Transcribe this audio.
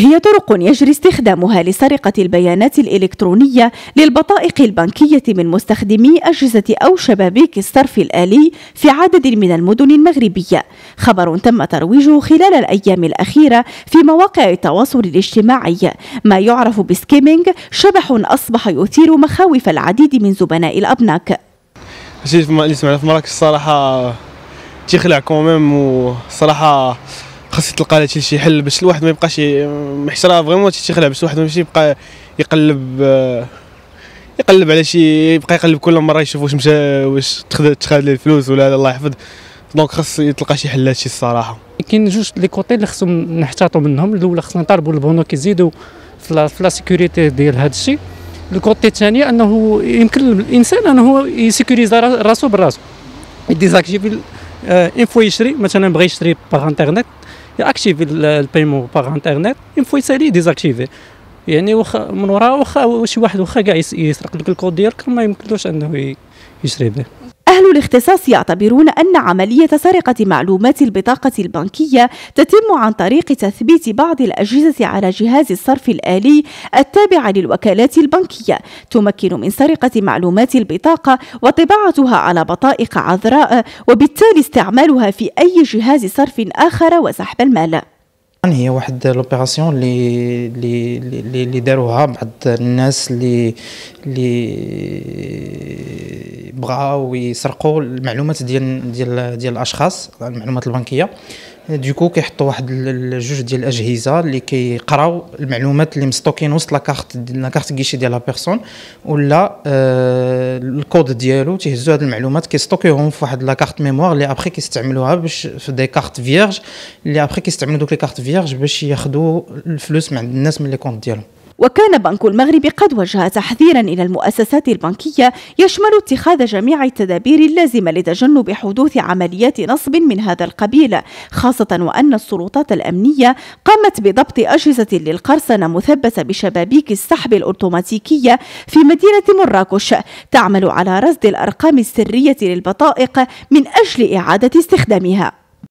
هي طرق يجري استخدامها لسرقة البيانات الإلكترونية للبطائق البنكية من مستخدمي أجهزة أو شبابيك الصرف الآلي في عدد من المدن المغربية. خبر تم ترويجه خلال الأيام الأخيرة في مواقع التواصل الاجتماعي. ما يعرف بسكيمينج شبح أصبح يثير مخاوف العديد من زبناء الأبناك. الشيء اللي سمعنا في مراكش الصراحة تيخلع كوميم، وصراحة خاص تلقى لها شي حل باش الواحد ما يبقاش محشرة فريمون تيخلع، باش الواحد ماشي يبقى يقلب على شي، يبقى يقلب كل مرة يشوف واش مشى واش تخاد ليه الفلوس ولا لا، الله يحفظ. دونك خاص يتلقى شي حل هادشي الصراحة. كاين جوج لي كوتي اللي خصهم نحتاطوا منهم. الاولى خصنا نطالبوا البنوك يزيدوا في لا سيكوريتي ديال هذا الشيء. الكوتي الثاني انه يمكن الانسان انه يسيكوريزا راسو براسو، يديزاكتيفي اون فوا يشري مثلا، بغى يشري باغ انترنت ياكتيفي البايمون باغ انترنت، اون فوا يسالي ديزاكتيفي. يعني واخا من وراء شي واحد واخا كاع يسرق لك الكود ديالك ما يمكنلوش انه يشري به. أهل الاختصاص يعتبرون أن عملية سرقة معلومات البطاقة البنكية تتم عن طريق تثبيت بعض الأجهزة على جهاز الصرف الآلي التابع للوكالات البنكية، تمكن من سرقة معلومات البطاقة وطباعتها على بطائق عذراء، وبالتالي استعمالها في أي جهاز صرف آخر وسحب المال. هي واحد لوبيراسيون اللي داروها بعض الناس اللي بغاو يسرقوا المعلومات ديال الاشخاص، المعلومات البنكيه. دوكو كيحطوا واحد جوج ديال الاجهزه اللي كيقراو المعلومات اللي مستوكين وسط لاكارت كيشي ديال لا بيرسون ولا الكود ديالو، تيهزوا هاد المعلومات كيستوكيوهم في واحد لاكارت ميموار اللي ابخي كيستعملوها باش في دي كارت فيرج، اللي ابخي كيستعملوا دوك لي كارت فيرج باش ياخذوا الفلوس من عند الناس من لي كونت ديالهم. وكان بنك المغرب قد وجه تحذيرا إلى المؤسسات البنكية يشمل اتخاذ جميع التدابير اللازمة لتجنب حدوث عمليات نصب من هذا القبيل، خاصة وأن السلطات الأمنية قامت بضبط أجهزة للقرصنة مثبتة بشبابيك السحب الأوتوماتيكية في مدينة مراكش تعمل على رصد الأرقام السرية للبطائق من أجل إعادة استخدامها.